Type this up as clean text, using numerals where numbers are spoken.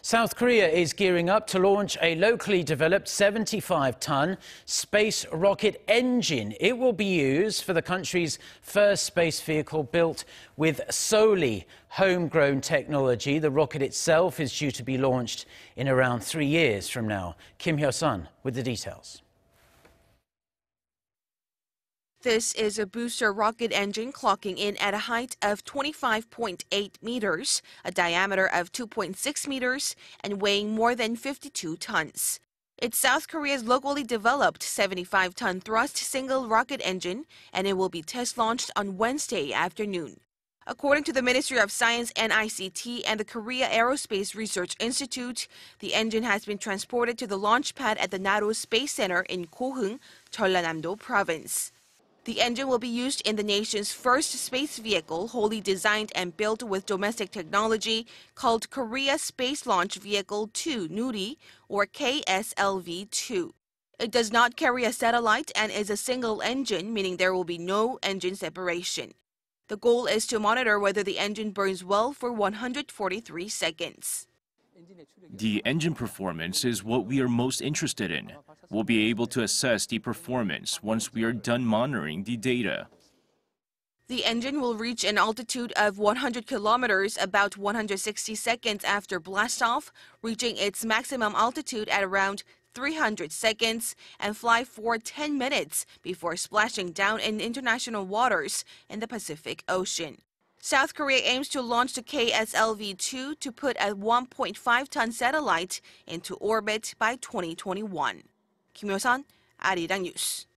South Korea is gearing up to launch a locally developed 75-ton space rocket engine. It will be used for the country's first space vehicle built with solely homegrown technology. The rocket itself is due to be launched in around 3 years from now. Hyo-sun with the details. This is a booster rocket engine clocking in at a height of 25.8 meters, a diameter of 2.6 meters, and weighing more than 52 tons. It's South Korea's locally developed 75-ton thrust single rocket engine, and it will be test launched on Wednesday afternoon. According to the Ministry of Science and ICT and the Korea Aerospace Research Institute, the engine has been transported to the launch pad at the Naro Space Center in Goheung, Jeollanam-do Province. The engine will be used in the nation's first space vehicle wholly designed and built with domestic technology called Korea Space Launch Vehicle 2 Nuri, or KSLV-2. It does not carry a satellite and is a single engine, meaning there will be no engine separation. The goal is to monitor whether the engine burns well for 143 seconds. The engine performance is what we are most interested in. We'll be able to assess the performance once we are done monitoring the data. The engine will reach an altitude of 100 kilometers about 160 seconds after blastoff, reaching its maximum altitude at around 300 seconds, and fly for 10 minutes before splashing down in international waters in the Pacific Ocean. South Korea aims to launch the KSLV-2 to put a 1.5-ton satellite into orbit by 2021. Hyo-sun, Arirang News.